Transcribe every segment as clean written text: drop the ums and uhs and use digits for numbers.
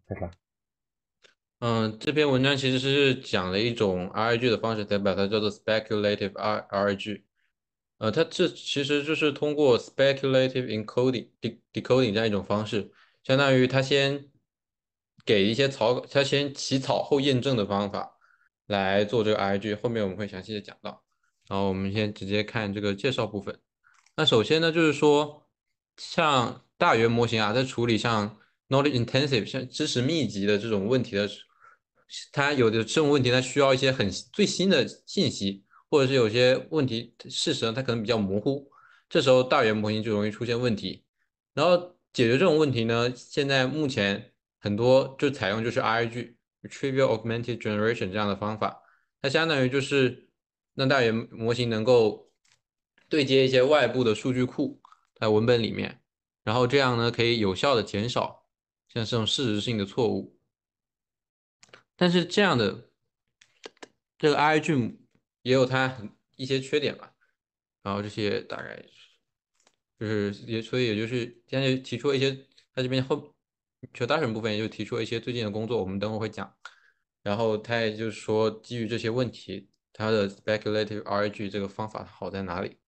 对吧？ 这篇文章其实是讲了一种 RIG 的方式，才把它叫做 speculative RIG。它这其实就是通过 speculative decoding 这样一种方式，相当于它先给一些草稿，它先起草后验证的方法来做这个 RIG，后面我们会详细的讲到。然后我们先直接看这个介绍部分。那首先呢，就是说，像大语言模型啊，在处理像 knowledge intensive 像知识密集的这种问题的时候，它有的这种问题，它需要一些最新的信息，或者是有些问题事实呢，它可能比较模糊，这时候大语言模型就容易出现问题。然后解决这种问题呢，现在目前很多就采用就是 RAG（Retrieval Augmented Generation） 这样的方法，它相当于就是让大语言模型能够对接一些外部的数据库在文本里面，然后这样呢可以有效的减少像这种事实性的错误。但是这样的这个 RAG 也有它一些缺点吧，然后这些大概就是所以也就是现在就提出了一些，他这边求大神部分也就提出了一些最近的工作，我们等会儿会讲。然后他也就是说，基于这些问题，它的 speculative RAG 这个方法好在哪里？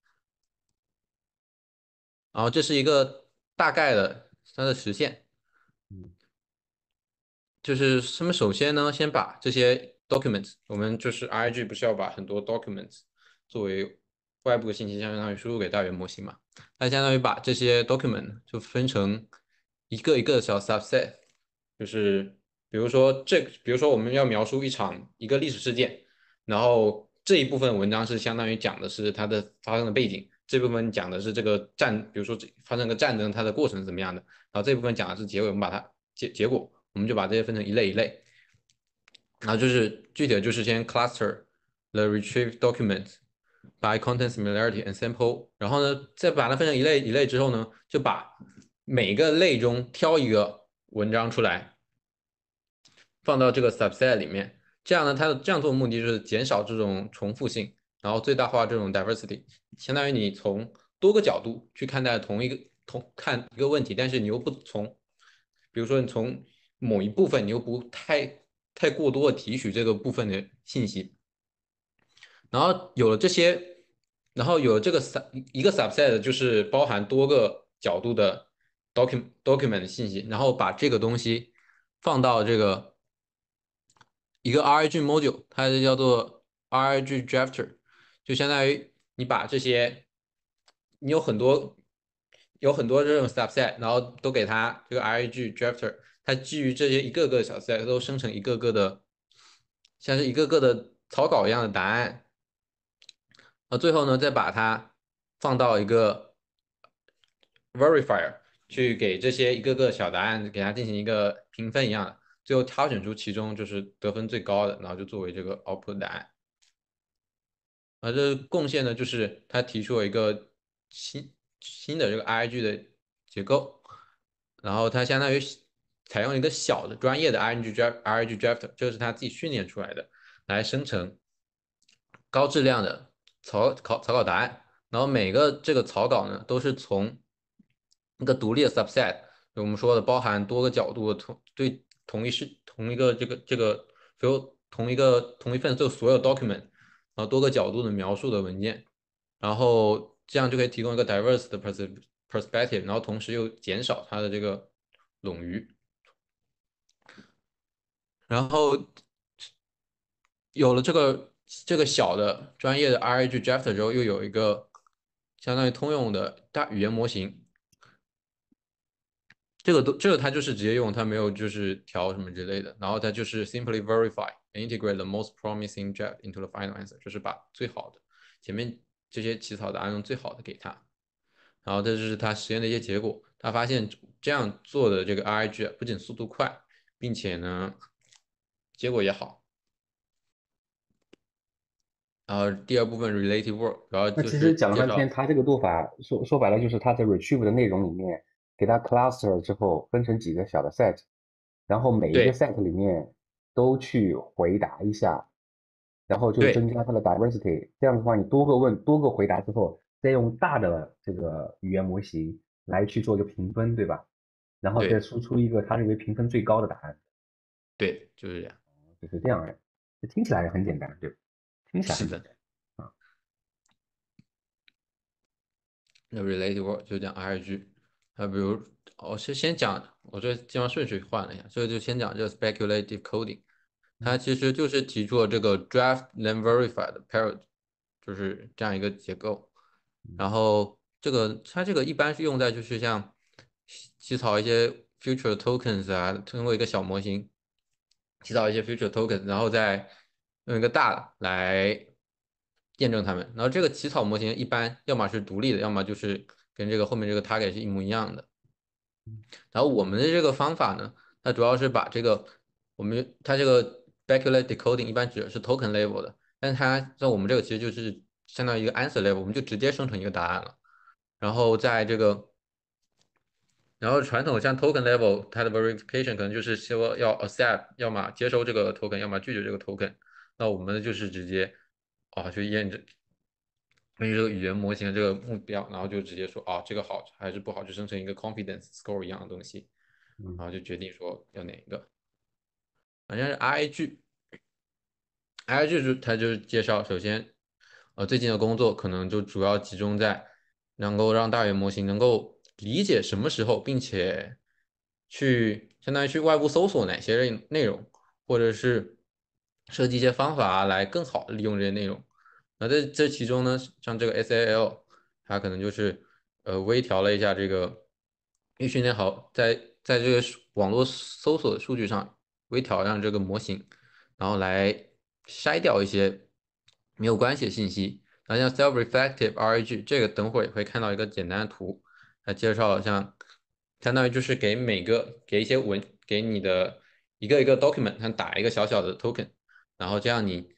然后这是一个大概的它的实现， 嗯就是他们首先呢，先把这些 documents，我们就是 RAG 不是要把很多 documents 作为外部的信息，相当于输入给大语言模型嘛？它相当于把这些 document 就分成一个一个的小 subset，就是比如说我们要描述一个历史事件，然后这一部分文章是相当于讲的是它的发生的背景，这部分讲的是这个比如说发生个战争，它的过程是怎么样的，然后这部分讲的是结尾，我们把它结果，我们就把这些分成一类一类，然后就是具体的就是先 cluster the retrieved documents by content similarity and sample，然后呢再把它分成一类一类之后呢，就把每个类中挑一个文章出来，放到这个 subset 里面。这样呢，它的这样做的目的就是减少这种重复性，然后最大化这种 diversity，相当于你从多个角度去看待看一个问题，但是你又不从，比如说你从某一部分，你又不太过多的提取这个部分的信息，然后有了这些，然后有了这个一个 subset 就是包含多个角度的 document 信息，然后把这个东西放到这个一个 RAG module，它就叫做 RAG Drafter，就相当于你把这些，你有很多这种 subset，然后都给它这个 RAG Drafter，它基于这些一个个小 set 都生成一个个的，像是一个个的草稿一样的答案，最后呢再把它放到一个 verifier 去给这些一个个小答案给它进行一个评分一样的，最后挑选出其中就是得分最高的，然后就作为这个 output 答案。这贡献呢，就是他提出了一个新的这个 RIG 的结构，然后它相当于采用一个小的专业的 RIG Draft，这是他自己训练出来的，来生成高质量的草稿答案。然后每个这个草稿呢，都是从一个独立的 subset，就我们说的包含多个角度的同一个所有同一份就所有 document，然后多个角度的描述的文件，然后这样就可以提供一个 diverse 的 perspective，然后同时又减少它的这个冗余。然后有了这个小的专业的 RAG Draft 之后，又有一个相当于通用的大语言模型，这个它就是直接用，它没有就是调什么之类的，然后它就是 simply verify and integrate the most promising draft into the final answer，就是把最好的前面这些起草答案中最好的给它，然后这就是他实验的一些结果，他发现这样做的这个 RIG 不仅速度快，并且呢结果也好。然后第二部分 related work 主要那就其实讲了半天， 是介绍， 它这个做法说白了就是它在 retrieve 的内容里面给它 cluster 之后分成几个小的 set，然后每一个对 set 里面都去回答一下，然后就增对加它的 diversity。这样的话，你多个回答之后，再用大的这个语言模型来去做一个评分，对吧？然后再对。 输出一个他认为评分最高的答案。 对，就是这样。 就是这样的，这听起来也很简单，对吧？听起来是的， 很简单啊。 那 related word 就讲 RG，比如我先讲，我这地方顺序换了一下，所以就先讲这个 speculative coding，它嗯其实就是提出了这个 draft then verify 的 parallel，就是这样一个结构。然嗯后它这个一般是用在就是像起草一些 future tokens 啊，通过一个小模型起草一些 future tokens，然后再用一个大的来验证它们。然后这个起草模型一般要么是独立的，要么就是跟这个后面这个 target 是一模一样的。 嗯然后我们的这个方法呢，它主要是把这个它这个 speculate decoding 一般指的是 token level 的，但是它在我们这个其实就是相当于一个 answer level，我们就直接生成一个答案了。然后在这个，然后传统像 token level，它的 verification 可能就是说要 accept，要么接收这个 token，要么拒绝这个 token。那我们就是直接去验证，根据这个语言模型的这个目标，然后就直接说这个好还是不好，就生成一个 confidence score 一样的东西， 嗯然后就决定说要哪一个。反正是 RAG 是它就是介绍，首先，最近的工作可能就主要集中在能够让大语言模型能够理解什么时候，并且相当于去外部搜索哪些内容，或者是设计一些方法来更好的利用这些内容。那这其中呢，像这个 SAL，它可能就是微调了一下这个预训练好，在这个网络搜索的数据上微调让这个模型。然后来筛掉一些没有关系的信息。然后像 self-reflective RAG 这个等会儿也会看到一个简单的图，来介绍像相当于就是给一些给你的一个一个 document，它打一个小小的 token，然后这样你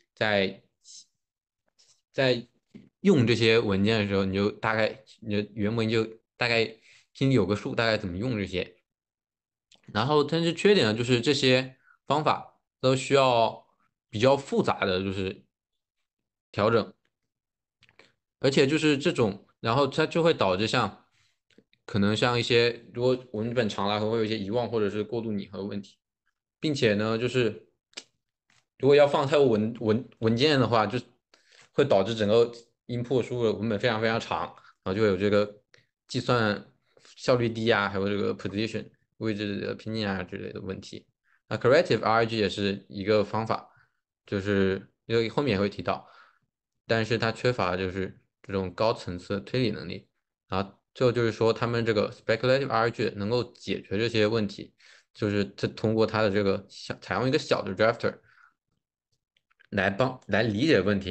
在用这些文件的时候，你的语言模型就大概心里有个数，大概怎么用这些。然后，但是缺点呢，就是这些方法都需要比较复杂的就是调整，而且就是这种，然后它就会导致可能像一些如果文本长了，会有一些遗忘或者是过度拟合问题，并且呢，就是如果要放太多文件的话，就会导致整个 input 输入的文本非常非常长，然后就会有这个计算效率低啊，还有这个 position 位置的拼音啊之类的问题。那 corrective RG 也是一个方法，就是因为后面也会提到，但是它缺乏就是这种高层次的推理能力。然后最后就是说，他们这个 speculative RG 能够解决这些问题，就是它通过它的这个采用一个小的 drafter 来理解问题，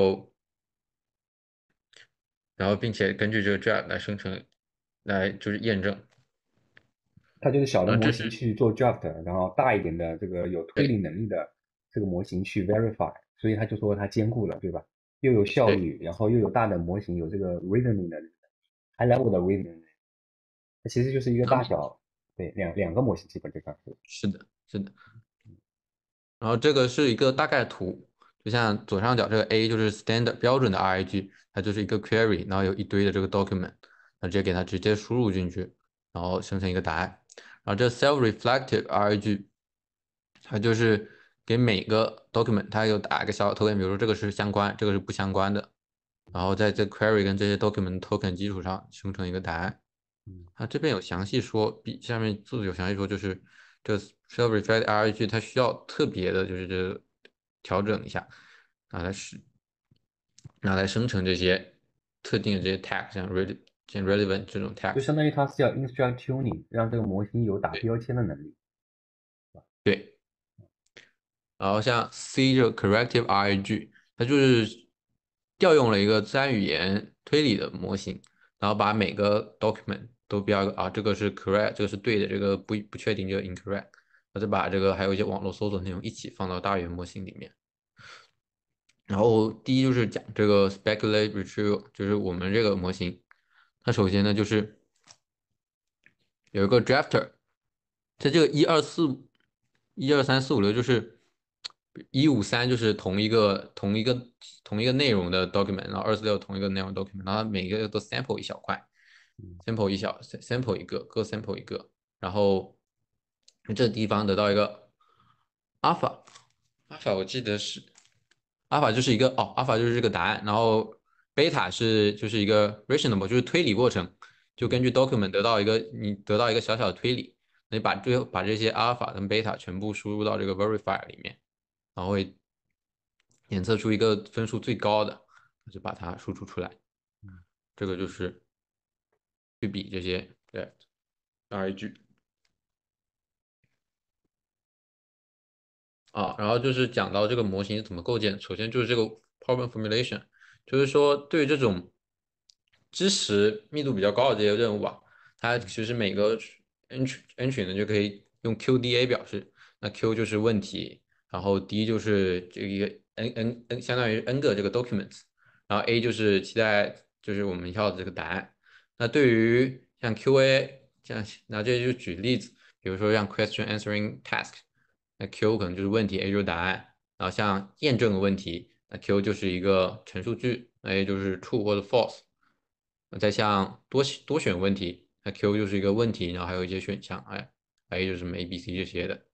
然后并且根据这个 draft 来生成，来就是验证。 它就是小的模然后这是型去做 draft，然后大一点的这个有推理对能力的这个模型去 verify，所以他就说它兼顾了，对吧？又有效对， 率，然后又有大的模型有这个 reasoning 的 high level 的 reasoning，它其实就是一个然后大小，对，两个模型基本就上是。 是的，是的。然后这个是一个大概图，就像左上角这个 A 就是 standard 标准的 RAG，它就是一个 query，然后有一堆的这个 document，那直接输入进去，然后生成一个答案。然后这 self-reflective RAG，它就是给每个 document 它有打一个小 token，比如说这个是相关，这个是不相关的，然后在这 query 跟这些 document token 基础上生成一个答案。 嗯， 它这边有详细说，下面字有详细说，就是这 self-referred RAG 它需要特别的，就是调整一下，啊，拿来生成这些特定的这些 tag，像 relevant 这种就 tags。 相当于它是叫 instruct tuning，让这个模型有打对标签的能力。 对，然后像 C 这个 corrective RAG，它就是调用了一个自然语言推理的模型，然后把每个 document 都标一个这个是 correct，这个是对的，这个不确定就 incorrect，然后再把这个还有一些网络搜索内容一起放到大语言模型里面。然后第一就是讲这个 speculate retrieval，就是我们这个模型，它首先呢就是有一个 drafter，在这个1 2 3 4 5 6就是1 5 3就是同一个内容的 document，然后2 4 6同一个内容 document，然后每个都 sample 一小块嗯 ，sample sample 一个，各 sample 一个，然后这地方得到一个 alpha 我记得是 alpha 就是一个alpha 就是这个答案，然后 beta 就是一个 reasonable 就是推理过程，就根据 document 你得到一个小小的推理，你把这些 alpha 跟 beta 全部输入到这个 verifier 里面，然后会检测出一个分数最高的，就把它输出出来。这个就是去比这些对 RAG 啊，然后就是讲到这个模型是怎么构建，首先就是这个 problem formulation，就是说对于这种知识密度比较高的这些任务啊，它其实每个 entry 呢就可以用 QDA 表示，那 Q 就是问题，然后 D 就是这个一个 相当于 N 个这个 documents，然后 A 就是期待就是我们要的这个答案。那对于像 QA 这样，那这就举例子，比如说像 question answering task，那 Q 可能就是问题，A 就是答案。然后像验证的问题，那 Q 就是一个陈述句，那 A 就是 true 或者 false。再像多选问题，那 Q 就是一个问题，然后还有一些选项，哎，A 就是什么 A、B、C 这些的。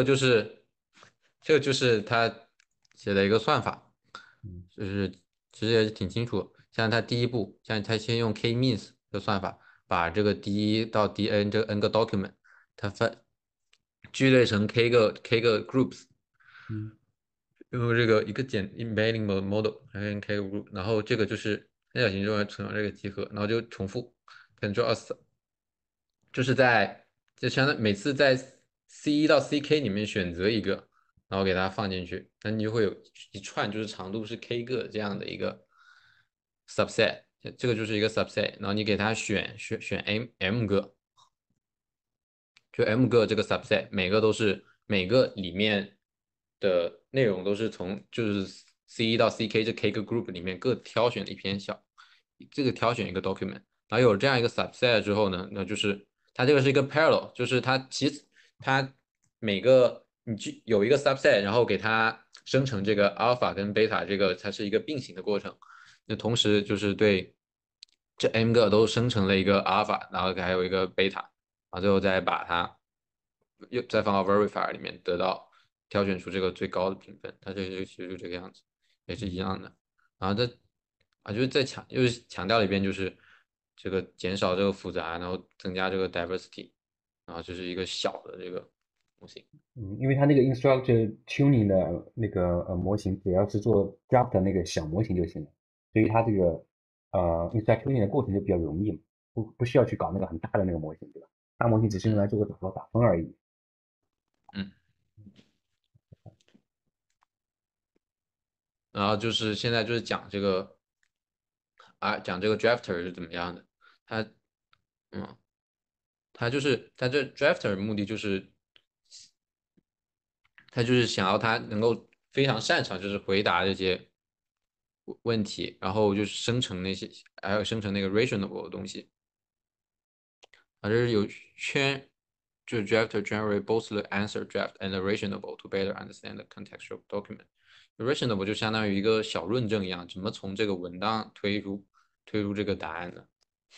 这个就是他写的一个算法， 嗯就是其实也是挺清楚。像他第一步，像他先用 k-means 的算法，把这个 D 到 Dn 这个 n 个 document，它聚类成 k 个 groups， 嗯用这个一个embedding model 还有 k 个 group，然后这个就是三角形中存上这个集合，然后就重复 Ctrl S，就是就相当于每次在 C1到 CK 里面选择一个，然后给它放进去，那你就会有一串就是长度是 k 个这样的一个 subset，这个就是一个 subset，然后你给它选 M 个，就 M 个这个 subset，每个里面的内容都是从就是 C1到 CK 这 K 个 group 里面各挑选一篇这个挑选一个 document，然后有这样一个 subset 之后呢，那就是它这个是一个 parallel，就是它每个你就有一个 subset，然后给它生成这个 alpha 跟 beta 这个它是一个并行的过程，那同时就是对这 M 个都生成了一个 alpha，然后还有一个 beta。然后最后再把它再放到 verifier 里面，挑选出这个最高的评分。它这个其实就这个样子，也是一嗯样的。然后就是又是强调了一遍，就是这个减少这个复杂，然后增加这个 diversity，然后这是一个小的这个模型。 嗯，因为它那个 instructor tuning 的那个模型，只要是做 draft 的那个小模型就行了，所以它这个instructor tuning 的过程就比较容易嘛，不需要去搞那个很大的那个模型，对吧？大模型只是用来做个打分而已。 嗯，然后就是现在就是讲这个 drafter 是怎么样的，它嗯，它这 drafter 目的就是他就是想要他能够非常擅长就是回答这些问题，然后就是生成那些，还有生成那个 reasonable 的东西。啊，这是有圈，就是 drafter generate both the answer draft and the reasonable to better understand the contextual document。reasonable 就相当于一个小论证一样，怎么从这个文档推出这个答案的。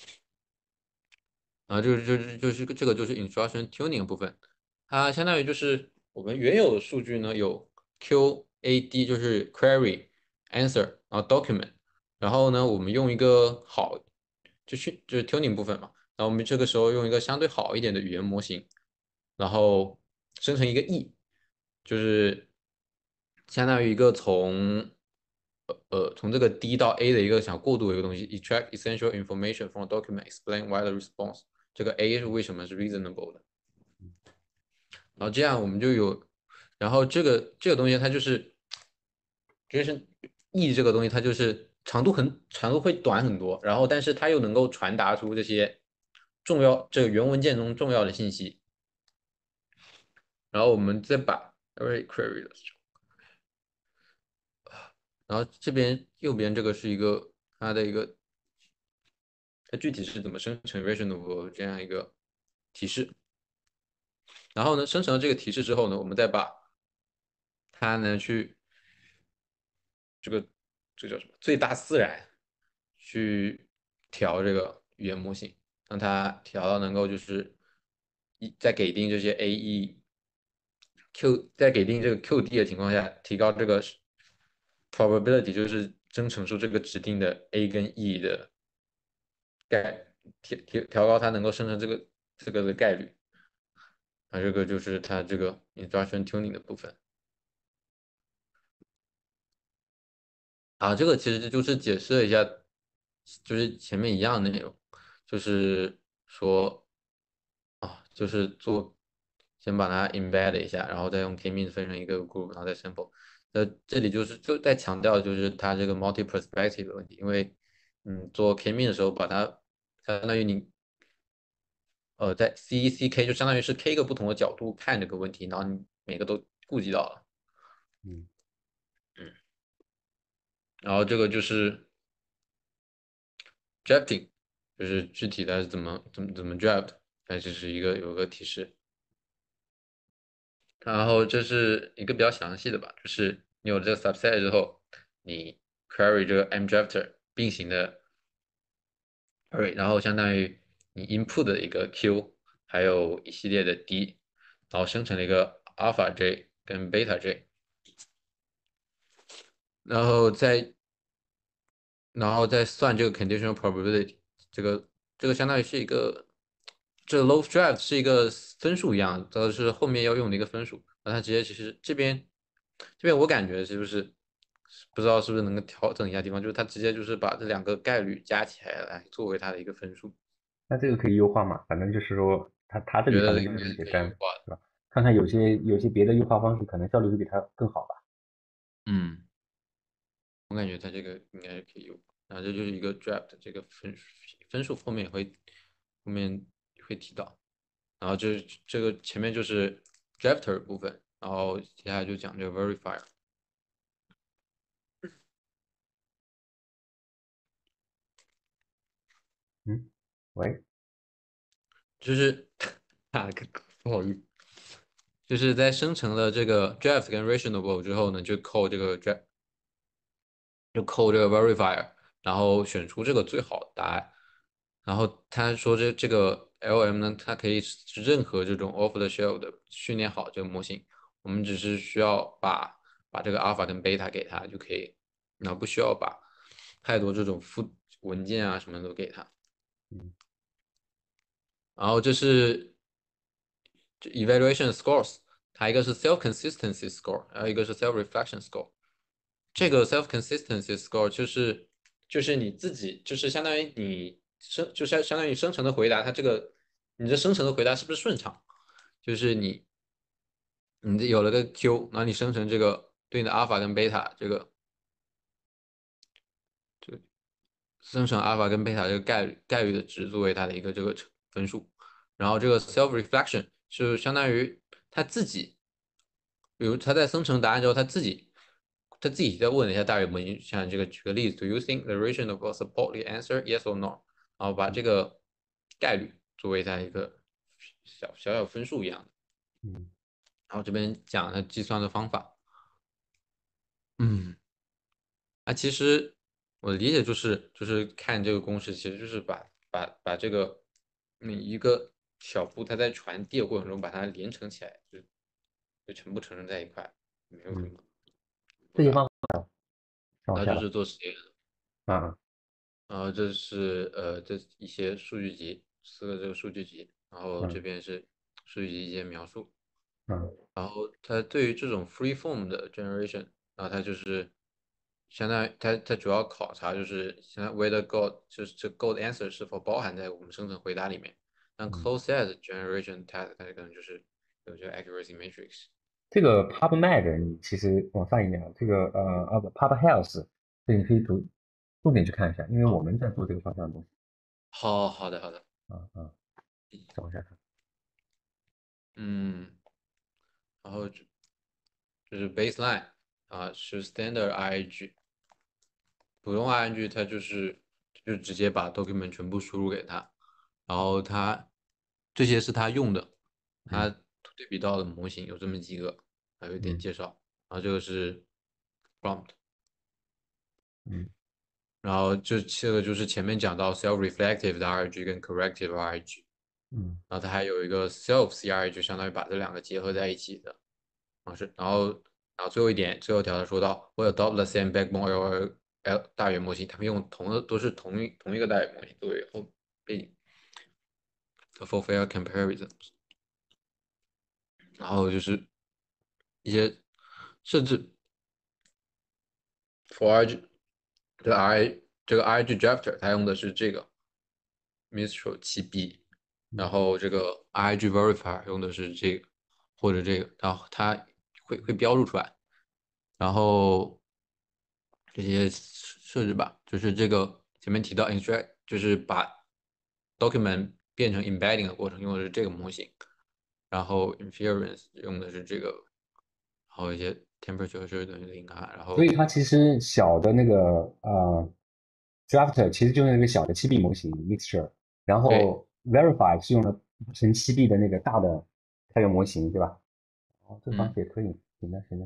然后这个就是 instruction tuning 部分，它相当于就是我们原有的数据呢有 QAD 就是 query answer，然后 document，然后呢我们用一个就是 tuning 部分嘛，然后我们这个时候用一个相对好一点的语言模型，然后生成一个 E，就是相当于一个从这个 D 到 A 的一个想过渡的一个东西，extract essential information from a document, explain why the response。这个 A 是为什么是 reasonable 的，然后这样我们就有，然后这个东西它就是 E 这个东西它就是长度会短很多，然后但是它又能够传达出这些这个原文件中重要的信息，然后我们再把 array query 的时候，然后这边右边这个是它的一个它具体是怎么生成 reasonable 这样一个提示，然后呢生成了这个提示之后呢，我们再把它呢这个这个叫什么最大自然去调这个语言模型，让它调到能够就是再给定这些 A、E、 在给定这个 QD 的情况下，提高这个 probability，就是增乘数这个指定的 A 跟 E 的概调高它能够生成这个的概率。啊，这个就是它这个 instruction tuning 的部分。啊，这个其实就是解释了一下，就是前面一样的内容，就是说就是先把它 embed 一下，然后再用 k-means 分成一个 group，然后再 sample。这里就在强调就是它这个 multi perspective 的问题，因为做 k-means 的时候，把它相当于你在 CK 就相当于是 K 个不同的角度看这个问题，然后你每个都顾及到了。 嗯嗯，然后这个就是 drafting，就是具体的怎么 draft，它就是有个提示。然后这是一个比较详细的吧，就是你有这个 subset 之后，你 query 这个 mDrafter 并行的 query，然后相当于你 input 的一个 Q，还有一系列的 D，然后生成了一个 alpha J 跟 beta J，然后再算这个 conditional probability，这个相当于是一个这个 low draft 是一个分数一样，它是后面要用的一个分数。那它直接其实这边我感觉就是不知道是不是能够调整一下地方，就是它直接就是把这两个概率加起来作为它的一个分数， 那这个可以优化嘛？反正就是说，它这里觉反正就是得应该是很简单， 可以优化的。 是吧？看看有些别的优化方式，可能效率会比它更好吧。 嗯，我感觉它这个应该是可以优化。然后这就是一个 draft 这个分数后面会提到。然后这个前面就是 drafter 部分，然后接下来就讲这个 verifier。 嗯，喂， 就是不好意思，就是在生成了这个 draft 跟 reasonable 之后呢，就扣这个 verifier，然后选出这个最好的答案。然后他说这个 LM 呢，它可以是任何这种 off the shelf 的训练好这个模型，我们只是需要把这个 alpha 跟 beta 给它就可以，然后不需要把太多这种副文件啊什么的都给它。 嗯然后这是evaluation scores，它一个是 self consistency score，还有一个是 self reflection score。这个 self consistency score 就是你自己，就是相当于就是相当于生成的回答，你这生成的回答是不是顺畅？就是你有了个 Q，然后你生成这个对应的 alpha 跟 beta 这个生成 alpha 跟 beta 这个概率的值作为它的一个这个分数，然后这个 self reflection 是相当于它自己，比如他在生成答案之后，他自己在问了一下大语模型，像这个举个例子，Do you think the region will support the answer yes or no？然后把这个概率作为它一个小分数一样的， 嗯， 然后这边讲了计算的方法，嗯。其实我的理解就是看这个公式，其实就是把这个每一个小步，它在传递的过程中把它连成起来，就全部承认在一块，没有什嗯， 么复杂的。 这些方法让我下了。 然后就是做实验， 啊， 然后这一些数据集，4个这个数据集，然后这嗯边是数据集一些描述。 嗯然后它对于这种 free form 的 generation，然后它就是相当于它主要考察就是相当于 whether God 就是这 God answer 是否包含在我们生成回答里面。但嗯， close set generation 它可能就是有这个 accuracy matrix。 这个 PubMed 你其实往上一点啊，这个不 PubHealth，这你可以重点去看一下，因为我们在做这个方向的东西。 好的， 再往下看。 嗯，然后就是 baseline 是 standard IAG，普通 ING 它就直接把 document 全部输入给他，然后这些是他用的，他嗯对比到的模型有这么几个，还有一点嗯介绍，然后这个是 prompt， 嗯然后这个就是前面讲到 self-reflective 的 RG 跟 corrective RG， 嗯然后它还有一个 self CRG，相当于把这两个结合在一起的。 方式。然后最后一点，最后一条他说到，will adopt the same backbone L 大语言模型，他们用都是同一个大语言模型作为后背景的 for fair comparison。然后就是一些设置 for RG 的 这个 RG Drafter，它用的是这个 Mistral 7B，然嗯， 后这个 RG Verifier 用的是这个或者这个，然后它会标注出来。然后这些设置吧，就是这个前面提到 extract，就是把 document 变成 embedding 的过程用的是这个模型，然后 inference 用的是这个，然后一些 temperature 是等于零啊，然后所以它其实小的那个drafter 其实就是那个小的7B 模型 mixture，然对， 后 verify 是用了成7B 的那个大的开源模型，对吧？哦，这个方嗯式也可以，行的行的。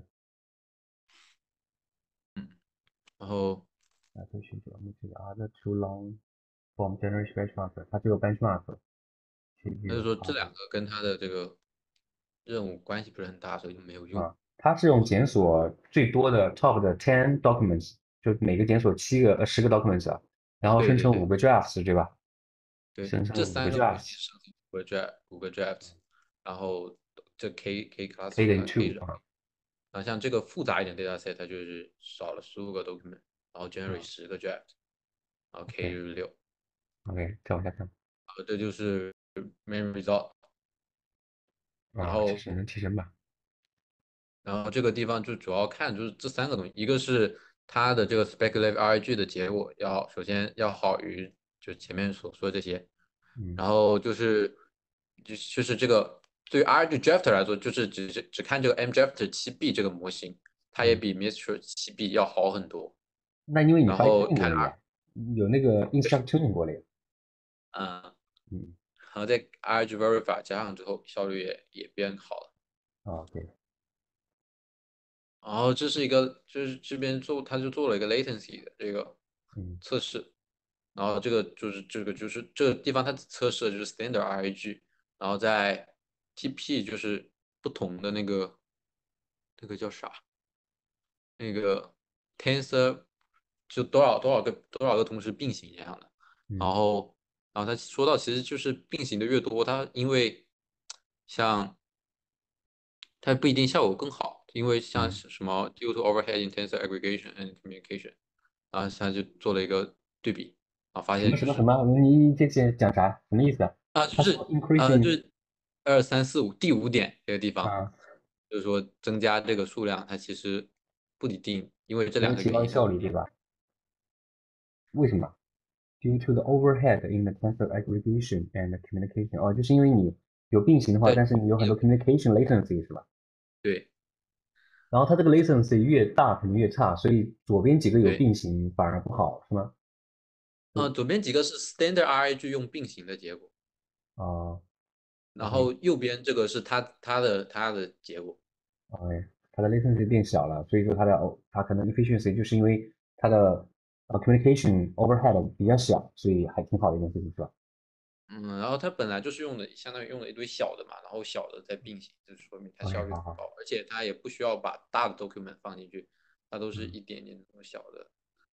嗯，然后那就选择我们这个 other too long from generation benchmark，它这个 benchmark 去他就说这 other 两个跟他的这个任务关系不是很大，所以就没有用。 啊，它是用检索最多的 top 的10 documents，就每个检索10个 documents 啊，然后对对对生成5个 drafts，对吧？ 对， 生成五个这三个模型 drafts， 上头5个 draft，然后这 K 可以 cluster 等于它 K two 是啊然后像这个复杂一点 dataset，它就是少了15个 document，然后 generate 啊 10个 draft，然后 K ，OK 就是6， OK，再往下看这就是 main result。然啊，提后升提升吧， 这个地方就主要看就是这三个东西，一个是它的这个 speculative RAG 的结果首先要好于就前面所说的这些， 嗯然后就是这个对于 RAG Drafter 来说，就是只看这个 M Drafter 7B 这个模型，它也嗯， 比 Mistral 7B 要好很多。 那因为你然 fine 后 tuning 过看了呀，有那个 instruct tuning 过了呀， 嗯， 嗯然后在 RAG Verify 加上之后，效率也变好了。 啊对， 然后这是一个，就是这边他就做了一个 latency 的这个嗯测试，然后这个这个地方它测试的就是 standard RAG，然后在 TP 就是不同的那个叫啥，那个 tensor 就多少个同时并行这样的，然嗯后他说到其实就是并行的越多，它因为像它不一定效果更好，因为像嗯， 是什么 due to overhead in tensor aggregation and communication，然后他就做了一个对比，然后发什么现就是什么什么，你这讲啥？什么意思啊？他说就 increasing 是2、3、4、5第5点这个地方， 啊， 就是说增加这个数量，它其实不一定，因为这不会两个原因它提高效率，对吧？为什么？Due to the overhead in the tensor aggregation and communication，哦，就是因为你有并行的话， 对但是你有很多 communication latency 是吧？ 对然后它这个 latency 越大肯定越差，所以左边几个有对， 并行反而不好，是吗？ 左边几个是 standard RAG 用并行的结果， 啊然 ，OK 后右边这个是它的结果。 OK，它的 latency 变小了，所以说它可能 efficiency 就是因为它的communication overhead 比较小，所以还挺好的一件事情，是吧然后它本来就是相当于用了一堆小的嘛，然后小的在并行，就说明它 ？OK， 效率好好， 很高，而且它也不需要把大的 document 放进去，它都是嗯一点点那种小的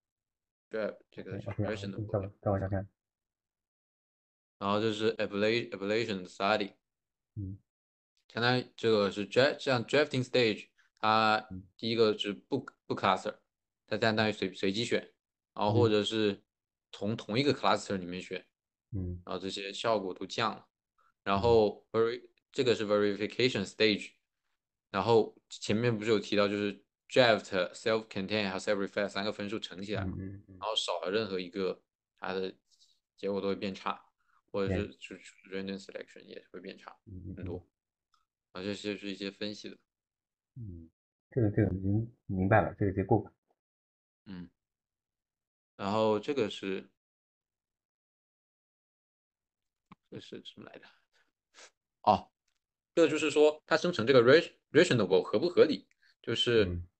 grab 这个 ，OK 就是 OK，好， version 的过程。 再往下看， 然后这是 evaluation study， 嗯相当于这个是像 drafting stage，它嗯第一个是不 cluster，它相当于随机选，然后或嗯者是从同一个 cluster 里面选， 嗯然后这些效果都降了。然嗯后这个是 verification stage，然后前面不是有提到就是 draft、self-contain 还有 self-reflect 三个分数乘起来嘛， 嗯然后少了任何一个，它的结果都会变差，或者 ，OK， 是就是 random selection 也会变差很嗯多。啊，这些是一些分析的， 嗯，这个明白了，这个结构嗯，然后这是什么来着？哦，这个就是说它生成这个 reasonable 合不合理，就是嗯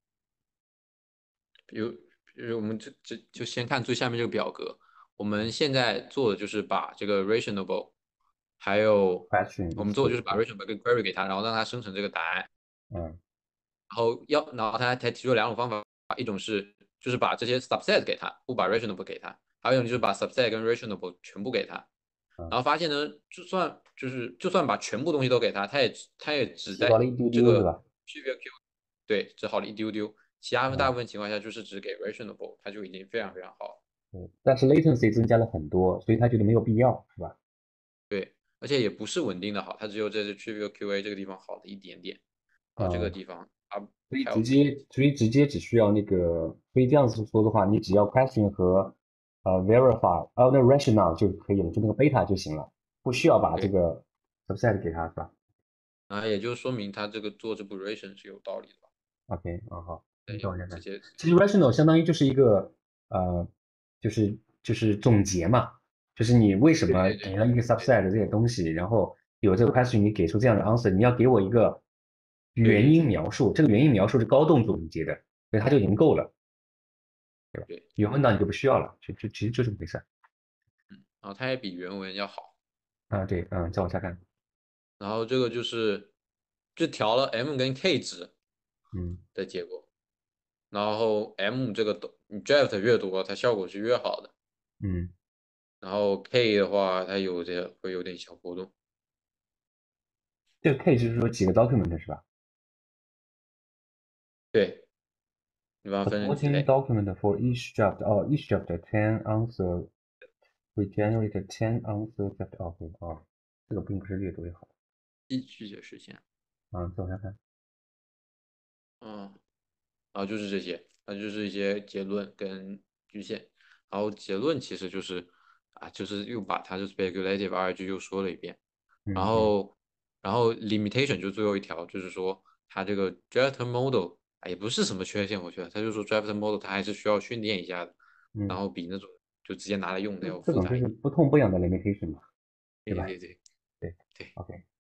比如我们就先看最下面这个表格，我们现在做的就是把这个 reasonable，还有 ，question 一起， 我们做的就是把 reasonable 跟 query 给它，然后让它生成这个答案。 嗯然后他提出了两种方法，一种是就是把这些 subset 给他，不把 reasonable 给他，还有一种就是把 subset 跟 reasonable 全部给他。 嗯， 然后发现呢，就算把全部东西都给他，他也只在提高了一丢这个丢是吧？ trivial Q 对只好了一丢丢，其他大嗯， 部分情况下就是只给 reasonable，它就已经非常非常好了。 对，但是 latency 增加了很多，所以他觉得没有必要，是吧？ 对，而且也不是稳定的好，它只有这是 trivial QA 这个地方好的一点点，然后这个嗯， 地方它所以还有别的。 直接只需要那个，所以这样子说的话，你只要 question 和verify，那 rationale 就可以了，就那个 beta 就行了，不需要把这对， 个 subset 给他，是吧然后也就说明他这个做这部 ration 是有道理的吧？ ？OK，好，你对， 等我一下看。 直接其实 rational 相当于就是一个就是总结嘛，就是你为什么对对对给了一个对 subset 的这些东西，然后有这个 question，你给出这样的 answer，你要给我一个原因对对对描述，这个原因描述是高度总结的，所以它就已经够了。 对， 原文档你就不需要了，其实就这么回事儿。 然后它也比原文要好。 对，再往下看。 然后这个就调了 m 跟 k 值嗯的结果，然后 m 这个你 draft 越多，它效果是越好的， 嗯， 然后 k 的话，它会有点小波动。 这个 K 就是说几个 document 是吧对，你把它分成几 ？Supporting 类。 document for each draft，each draft ten answer we generate ten answer draft。OK，这个并不是越多越好。 具体实现。 再往下看。 嗯，然后就是这些，那就是一些结论跟局限。然后结论其实就是又把它的 speculative RG 又说了一遍。然嗯嗯后limitation 就最后一条，就是说它这个 draft model 也不是什么缺陷，我觉得他就说 draft model 它还是需要训练一下的，然嗯， 后比那种就直接拿来用的要这种就是复杂一点。 不痛不痒的 limitation 嘛，对吧？ 对对对对对。 ，OK。